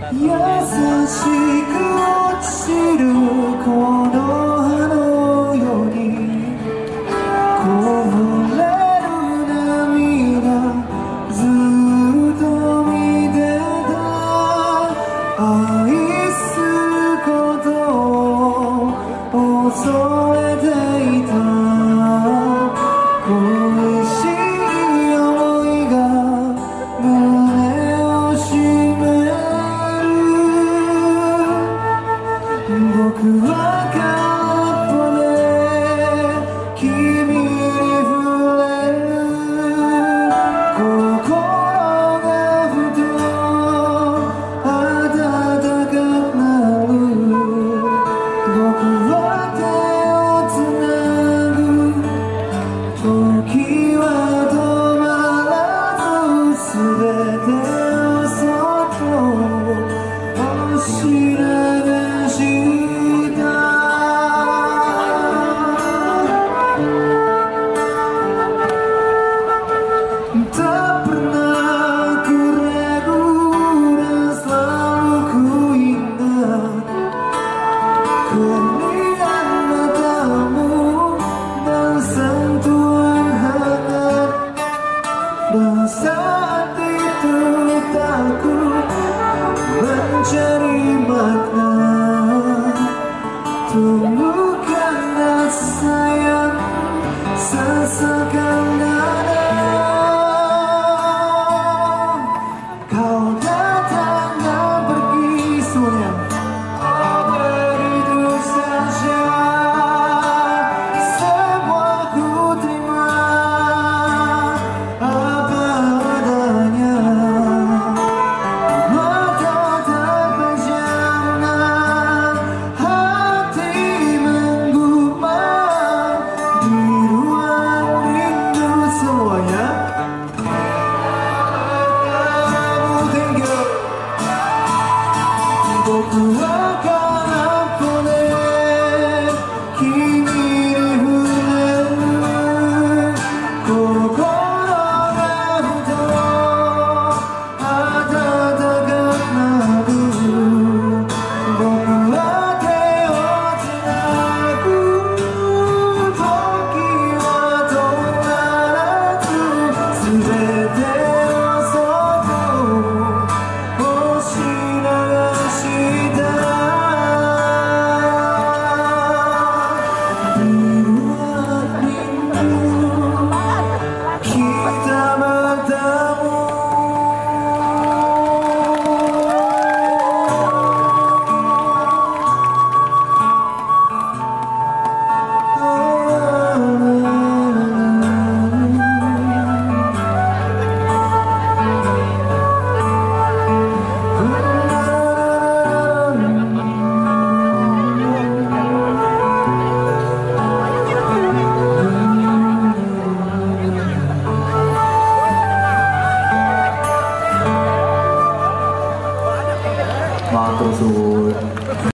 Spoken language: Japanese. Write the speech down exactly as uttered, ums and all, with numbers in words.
優しく落ちるこの葉のようにこぼれる涙ずっと見てた愛すことを恐れていた恋しい想いが胸を締める僕は空っぽで君に触れる心がふと温かくなる僕は手をつなぐ時は止まらず全てをそっと押し流したTak pernah ku ragu dan selalu ku ingat kernian matamu dan sentuhan hangat dan saat itu takut mencari makna tumbuhkan sayang sesakan dada kau datang dan pergi semuanya begitu saja semua ku terima apa adanya mata tak pejamkan hati menggumam di ruang rindu semuanya kamu tinggal僕は空っぽで君に触れる心がふと温かくなる僕は手をつなぐ時は止まらず全てをそっと押し流した「きたまたも」Matur suwun.